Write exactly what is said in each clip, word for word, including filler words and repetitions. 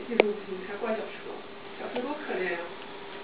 技术不行，开怪小车，小车多可怜呀、啊。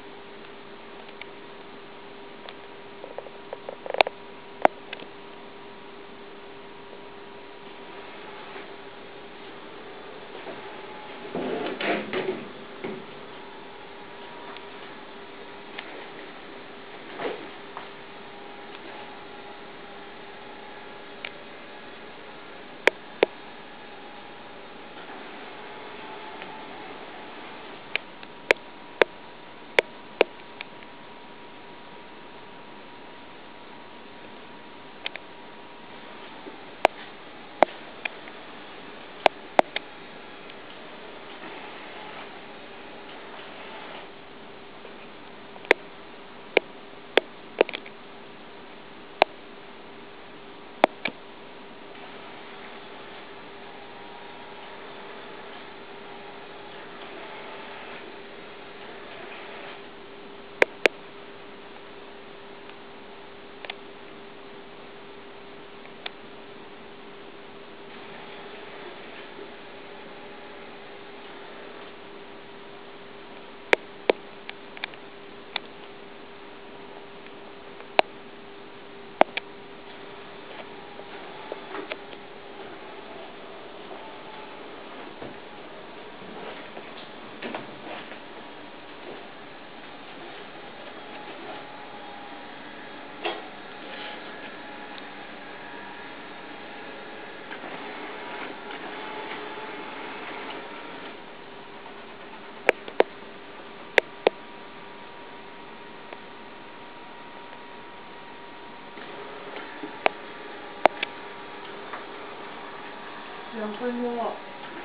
两分钟了。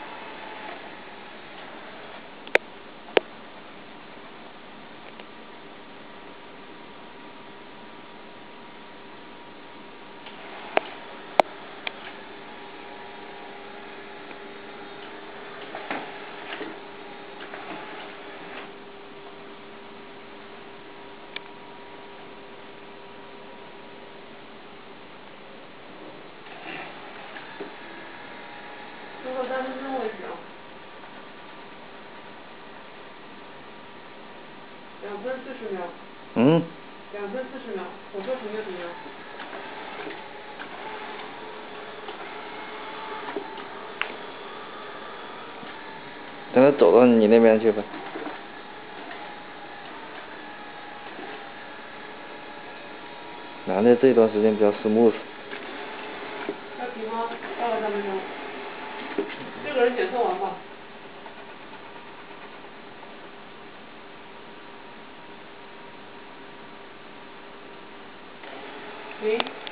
最后三分钟为止啊。两分四十秒。 嗯。 两分四十秒，我说停就停啊。 等他走到你那边去吧。男的这段时间比较 smooth。 要停吗？到了三分钟。这个人检测完吧。停。